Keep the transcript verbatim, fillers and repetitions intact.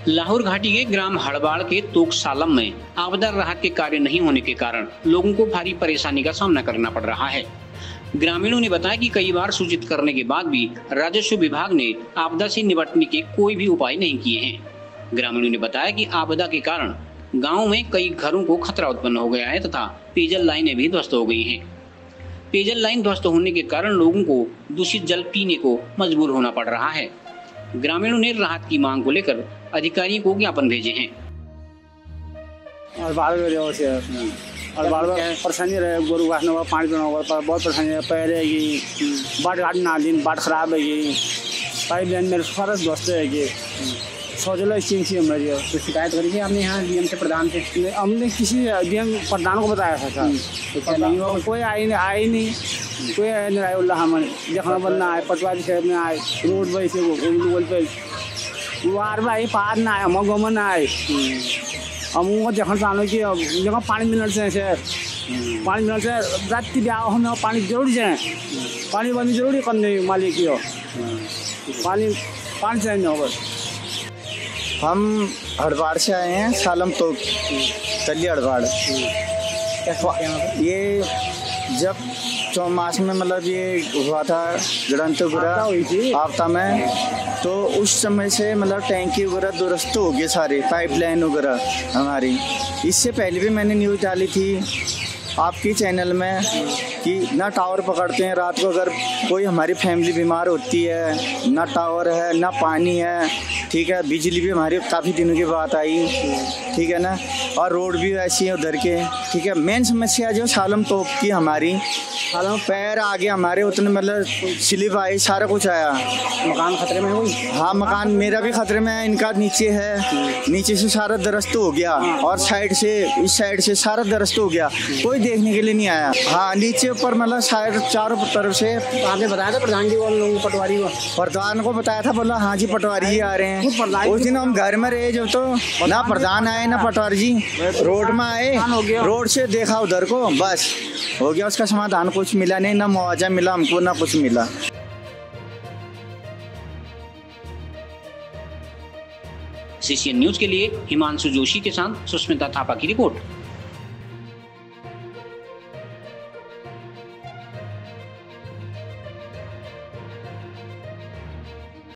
लाहौर घाटी के ग्राम हड़बाड़ के तोकसालम में आपदा राहत के कार्य नहीं होने के कारण लोगों को भारी परेशानी का सामना करना पड़ रहा है। ग्रामीणों ने बताया कि कई बार सूचित करने के बाद भी राजस्व विभाग ने आपदा से निपटने के कोई भी उपाय नहीं किए हैं। ग्रामीणों ने बताया कि आपदा के कारण गाँव में कई घरों को खतरा उत्पन्न हो गया है तथा पेयजल लाइनें भी ध्वस्त हो गई हैं। पेयजल लाइन ध्वस्त होने के कारण लोगों को दूषित जल पीने को मजबूर होना पड़ रहा है। ग्रामीणों ने राहत की मांग को लेकर अधिकारियों को ज्ञापन भेजे हैं। और बाढ़ और बाढ़ परेशानी रहे गोरु घास न पानी पीना होगा बहुत परेशानी है। पहले की बाट घाट ना दिन बाट खराब है कि पाइप लाइन मेरे सारा दोस्त है कि शौचालय स्कीम थी हमारी। तो शिकायत करी थी आपने यहाँ डीएम से प्रधान से? हमने किसी डीएम प्रधान को बताया था, तो कोई आई नहीं आई नहीं कोई आया नहीं आया हमें देखना बनना आए पटवारी साहब में आए रोड वही से वो पे वार भाई पार ना आए हम गमन आए हम उनको देखना चाहूँ कि जगह पानी मिलना चाहिए पानी मिलना चाहिए रात की ब्याह हमें पानी जरूरी है पानी वानी जरूरी करने मालिक की हो पानी पानी चाहिए होगा। हम हड़बाड़ से आए हैं सालम तो तली हड़बाड़। ये जब चौमास में मतलब ये हुआ था गणतंत्र वगैरह आपदा में, तो उस समय से मतलब टैंकी वगैरह दुरुस्त हो गए सारे पाइपलाइन वगैरह हमारी। इससे पहले भी मैंने न्यूज़ डाली थी आपकी चैनल में कि ना टावर पकड़ते हैं रात को, अगर कोई हमारी फैमिली बीमार होती है ना टावर है ना पानी है, ठीक है। बिजली भी हमारी काफ़ी दिनों की बात आई, ठीक है ना। और रोड भी ऐसी है उधर के, ठीक है। मेन समस्या जो सालम तोप की हमारी सालम पैर आगे हमारे उतने मतलब स्लिप आई सारा कुछ आया। मकान खतरे में हुई? हाँ मकान मेरा भी खतरे में है, इनका नीचे है, नीचे से सारा दरस्त हो गया और साइड से इस साइड से सारा दरस्त हो गया, कोई देखने के लिए नहीं आया। हाँ नीचे ऊपर मतलब साइड चारों तरफ से। आपने बताया था प्रधान जी को पटवारी को? प्रधान को बताया था, बोला हाँ जी पटवारी जी आ रहे हैं। उस दिन हम घर में रहे जब तो ना प्रधान आए ना पटवारी जी, रोड में आए, रोड से देखा उधर को बस हो गया, उसका समाधान कुछ मिला नहीं, ना मुआवजा मिला हमको ना कुछ मिला। सीसीएन न्यूज के लिए हिमांशु जोशी के साथ सुष्मिता थापा की रिपोर्ट।